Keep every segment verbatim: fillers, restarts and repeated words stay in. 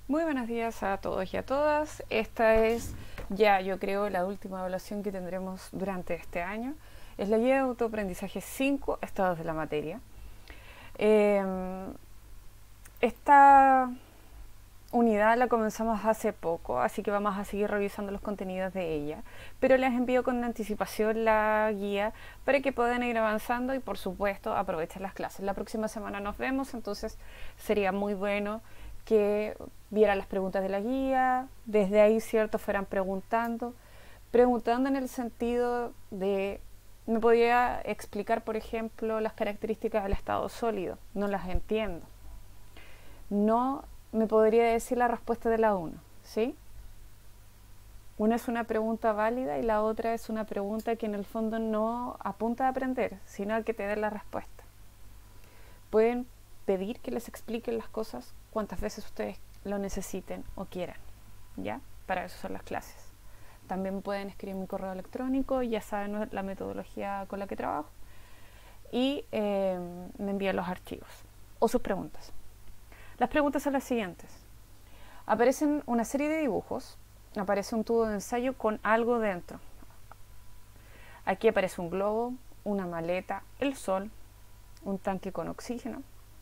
Muy buenos días a todos y a todas. Esta es ya, yo creo, la última evaluación que tendremos durante este año. Es la guía de autoaprendizaje cinco, estados de la materia. Eh, esta unidad la comenzamos hace poco, así que vamos a seguir revisando los contenidos de ella, pero les envío con anticipación la guía para que puedan ir avanzando y, por supuesto, aprovechen las clases. La próxima semana nos vemos, entonces sería muy bueno que vieran las preguntas de la guía, desde ahí, cierto, fueran preguntando, preguntando en el sentido de, me podría explicar, por ejemplo, las características del estado sólido, no las entiendo. No me podría decir la respuesta de la uno, ¿sí? Una es una pregunta válida y la otra es una pregunta que en el fondo no apunta a aprender, sino a que te dé la respuesta. Pueden pedir que les expliquen las cosas cuantas veces ustedes lo necesiten o quieran, ¿ya? Para eso son las clases. También pueden escribir mi correo electrónico, ya saben la metodología con la que trabajo, y eh, me envían los archivos o sus preguntas. Las preguntas son las siguientes. Aparecen una serie de dibujos, aparece un tubo de ensayo con algo dentro. Aquí aparece un globo, una maleta, el sol, un tanque con oxígeno,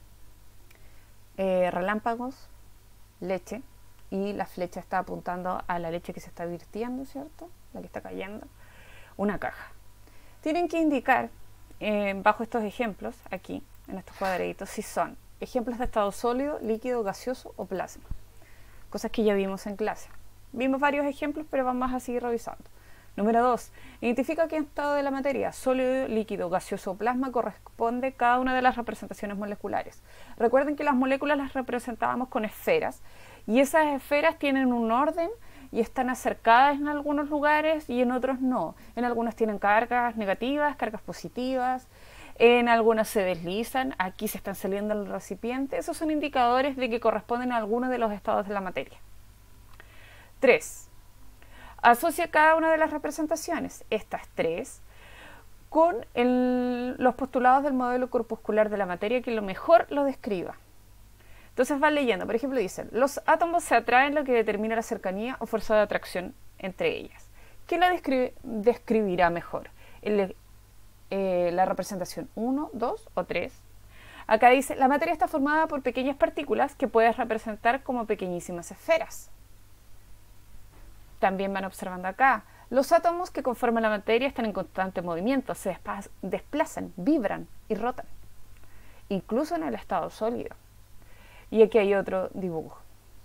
eh, relámpagos, leche, y la flecha está apuntando a la leche que se está virtiendo, ¿cierto? La que está cayendo. Una caja. Tienen que indicar, eh, bajo estos ejemplos, aquí, en estos cuadraditos, si son ejemplos de estado sólido, líquido, gaseoso o plasma. Cosas que ya vimos en clase. Vimos varios ejemplos, pero vamos a seguir revisando. Número dos. Identifica qué estado de la materia, sólido, líquido, gaseoso o plasma, corresponde cada una de las representaciones moleculares. Recuerden que las moléculas las representábamos con esferas, y esas esferas tienen un orden y están acercadas en algunos lugares y en otros no. En algunas tienen cargas negativas, cargas positivas, en algunas se deslizan, aquí se están saliendo del recipiente. Esos son indicadores de que corresponden a alguno de los estados de la materia. tres. Asocia cada una de las representaciones, estas tres, con el, los postulados del modelo corpuscular de la materia que lo mejor lo describa. Entonces van leyendo, por ejemplo dicen, los átomos se atraen, lo que determina la cercanía o fuerza de atracción entre ellas. ¿Qué lo describe, describirá mejor? El, eh, la representación uno, dos o tres. Acá dice, la materia está formada por pequeñas partículas que puedes representar como pequeñísimas esferas. También van observando acá, los átomos que conforman la materia están en constante movimiento, se desplazan, vibran y rotan, incluso en el estado sólido. Y aquí hay otro dibujo.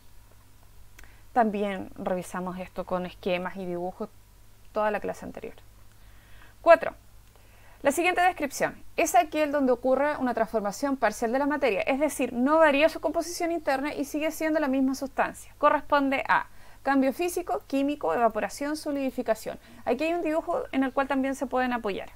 También revisamos esto con esquemas y dibujos toda la clase anterior. cuatro. La siguiente descripción es aquel donde ocurre una transformación parcial de la materia, es decir, no varía su composición interna y sigue siendo la misma sustancia. Corresponde a cambio físico, químico, evaporación, solidificación. Aquí hay un dibujo en el cual también se pueden apoyar.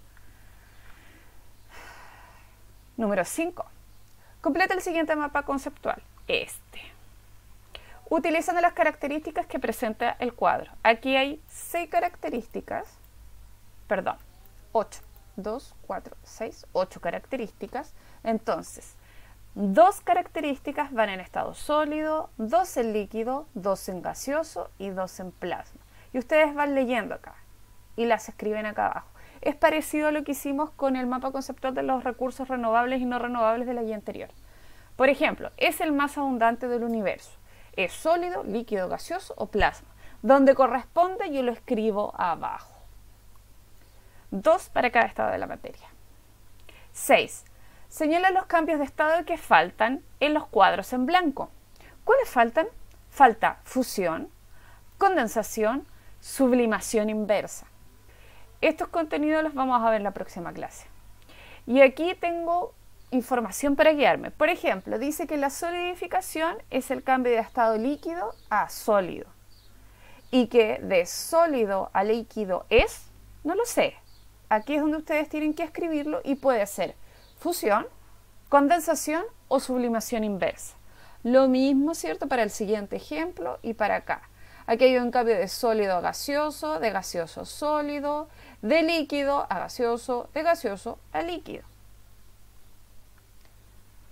Número cinco. Completa el siguiente mapa conceptual. Este. Utilizando las características que presenta el cuadro. Aquí hay seis características, perdón, ocho. dos, cuatro, seis, ocho características. Entonces, dos características van en estado sólido, dos en líquido, dos en gaseoso y dos en plasma. Y ustedes van leyendo acá y las escriben acá abajo. Es parecido a lo que hicimos con el mapa conceptual de los recursos renovables y no renovables de la guía anterior. Por ejemplo, es el más abundante del universo. ¿Es sólido, líquido, gaseoso o plasma? Donde corresponde yo lo escribo abajo. Dos para cada estado de la materia. seis. Señala los cambios de estado que faltan en los cuadros en blanco. ¿Cuáles faltan? Falta fusión, condensación, sublimación inversa. Estos contenidos los vamos a ver en la próxima clase. Y aquí tengo información para guiarme. Por ejemplo, dice que la solidificación es el cambio de estado líquido a sólido. Y que de sólido a líquido es, no lo sé. Aquí es donde ustedes tienen que escribirlo y puede ser fusión, condensación o sublimación inversa. Lo mismo, ¿cierto?, para el siguiente ejemplo y para acá. Aquí hay un cambio de sólido a gaseoso, de gaseoso a sólido, de líquido a gaseoso, de gaseoso a líquido.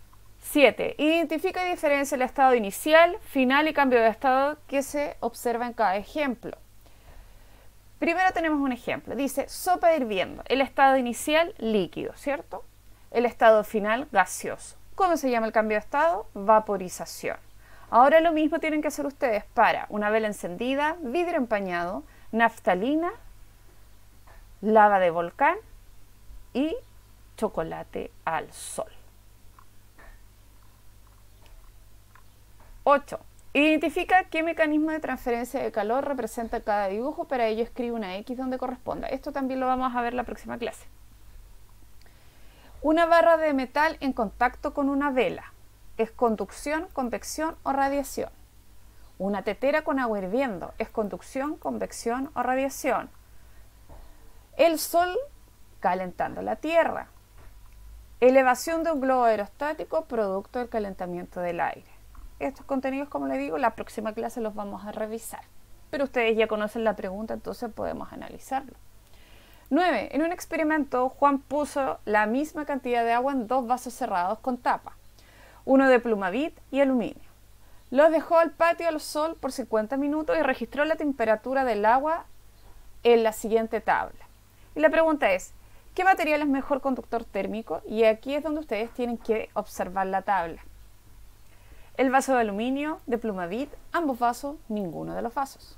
siete. Identifica y diferencia el estado inicial, final y cambio de estado que se observa en cada ejemplo. Primero tenemos un ejemplo. Dice sopa hirviendo. El estado inicial, líquido, ¿cierto? El estado final, gaseoso. ¿Cómo se llama el cambio de estado? Vaporización. Ahora lo mismo tienen que hacer ustedes para una vela encendida, vidrio empañado, naftalina, lava de volcán y chocolate al sol. ocho. Identifica qué mecanismo de transferencia de calor representa cada dibujo. Para ello escribe una X donde corresponda. Esto también lo vamos a ver en la próxima clase. Una barra de metal en contacto con una vela. ¿Es conducción, convección o radiación? Una tetera con agua hirviendo. ¿Es conducción, convección o radiación? El sol calentando la tierra. Elevación de un globo aerostático producto del calentamiento del aire. Estos contenidos, como les digo, la próxima clase los vamos a revisar. Pero ustedes ya conocen la pregunta, entonces podemos analizarlo. nueve. En un experimento, Juan puso la misma cantidad de agua en dos vasos cerrados con tapa, uno de plumavit y aluminio. Los dejó al patio al sol por cincuenta minutos y registró la temperatura del agua en la siguiente tabla. Y la pregunta es, ¿qué material es mejor conductor térmico? Y aquí es donde ustedes tienen que observar la tabla. El vaso de aluminio, de plumavit, ambos vasos, ninguno de los vasos.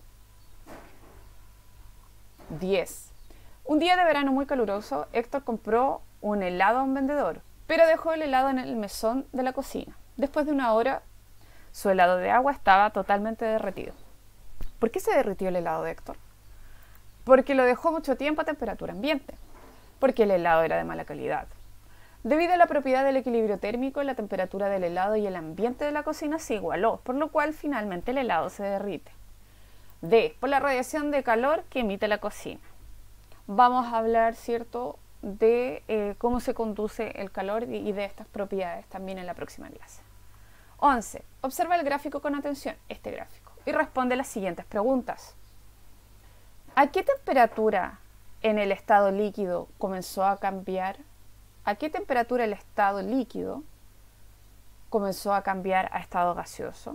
diez. Un día de verano muy caluroso, Héctor compró un helado a un vendedor, pero dejó el helado en el mesón de la cocina. Después de una hora, su helado de agua estaba totalmente derretido. ¿Por qué se derritió el helado de Héctor? Porque lo dejó mucho tiempo a temperatura ambiente, porque el helado era de mala calidad. Debido a la propiedad del equilibrio térmico, la temperatura del helado y el ambiente de la cocina se igualó, por lo cual finalmente el helado se derrite. D. Por la radiación de calor que emite la cocina. Vamos a hablar, ¿cierto?, de eh, cómo se conduce el calor y de estas propiedades también en la próxima clase. once. Observa el gráfico con atención, este gráfico, y responde las siguientes preguntas. ¿A qué temperatura en el estado líquido comenzó a cambiar? ¿A qué temperatura el estado líquido comenzó a cambiar a estado gaseoso?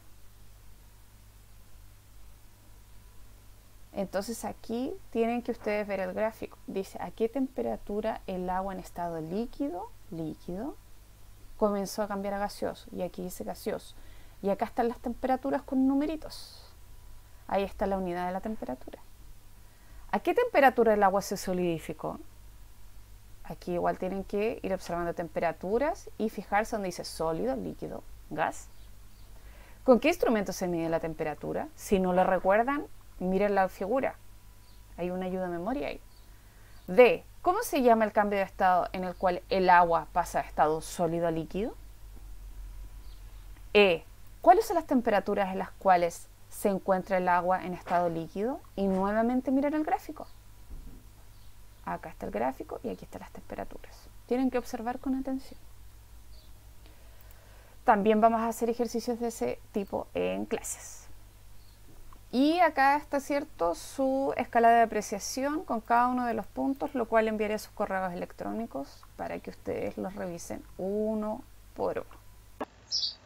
Entonces aquí tienen que ustedes ver el gráfico. Dice, ¿a qué temperatura el agua en estado líquido, líquido, comenzó a cambiar a gaseoso? Y aquí dice gaseoso. Y acá están las temperaturas con numeritos. Ahí está la unidad de la temperatura. ¿A qué temperatura el agua se solidificó? Aquí igual tienen que ir observando temperaturas y fijarse donde dice sólido, líquido, gas. ¿Con qué instrumento se mide la temperatura? Si no lo recuerdan, miren la figura. Hay una ayuda de memoria ahí. D. ¿Cómo se llama el cambio de estado en el cual el agua pasa de estado sólido a líquido? E. ¿Cuáles son las temperaturas en las cuales se encuentra el agua en estado líquido? Y nuevamente miren el gráfico. Acá está el gráfico y aquí están las temperaturas. Tienen que observar con atención. También vamos a hacer ejercicios de ese tipo en clases. Y acá está, ¿cierto?, su escala de apreciación con cada uno de los puntos, lo cual enviaré a sus correos electrónicos para que ustedes los revisen uno por uno.